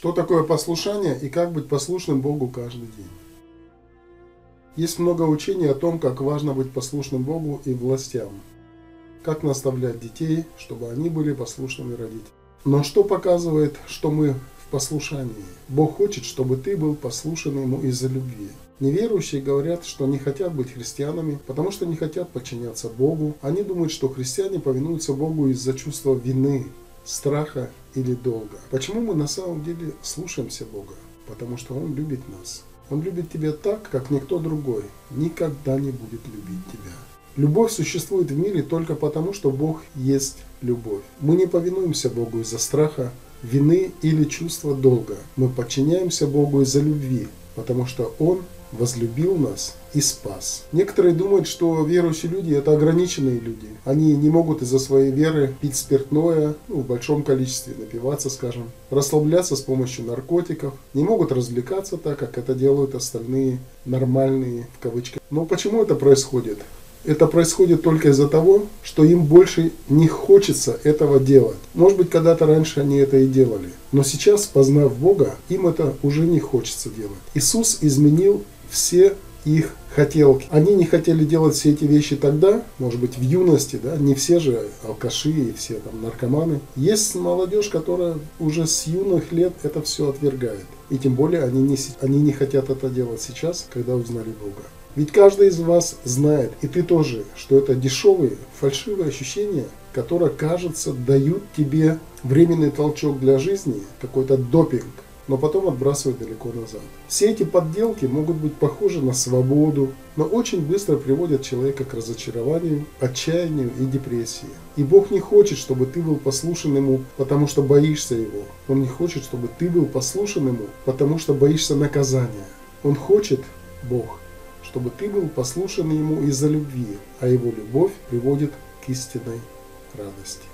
Что такое послушание и как быть послушным Богу каждый день? Есть много учений о том, как важно быть послушным Богу и властям. Как наставлять детей, чтобы они были послушными родителям. Но что показывает, что мы в послушании? Бог хочет, чтобы ты был послушен Ему из-за любви. Неверующие говорят, что не хотят быть христианами, потому что не хотят подчиняться Богу. Они думают, что христиане повинуются Богу из-за чувства вины, страха или долга. Почему мы на самом деле слушаемся Бога? Потому что Он любит нас. Он любит тебя так, как никто другой никогда не будет любить тебя. Любовь существует в мире только потому, что Бог есть любовь. Мы не повинуемся Богу из-за страха, вины или чувства долга. Мы подчиняемся Богу из-за любви, потому что Он возлюбил нас и спас. Некоторые думают, что верующие люди – это ограниченные люди. Они не могут из-за своей веры пить спиртное, в большом количестве, напиваться, скажем, расслабляться с помощью наркотиков, не могут развлекаться так, как это делают остальные нормальные, в кавычках. Но почему это происходит? Это происходит только из-за того, что им больше не хочется этого делать. Может быть, когда-то раньше они это и делали. Но сейчас, познав Бога, им это уже не хочется делать. Иисус изменил все их хотелки. Они не хотели делать все эти вещи тогда, может быть, в юности, да, не все же алкаши и все там наркоманы. Есть молодежь, которая уже с юных лет это все отвергает. И тем более они не хотят это делать сейчас, когда узнали Бога. Ведь каждый из вас знает, и ты тоже, что это дешевые, фальшивые ощущения, которые, кажется, дают тебе временный толчок для жизни, какой-то допинг, но потом отбрасывают далеко назад. Все эти подделки могут быть похожи на свободу, но очень быстро приводят человека к разочарованию, отчаянию и депрессии. И Бог не хочет, чтобы ты был послушен Ему, потому что боишься Его. Он не хочет, чтобы ты был послушен Ему, потому что боишься наказания. Он хочет, Бог, чтобы ты был послушен Ему из-за любви, а Его любовь приводит к истинной радости.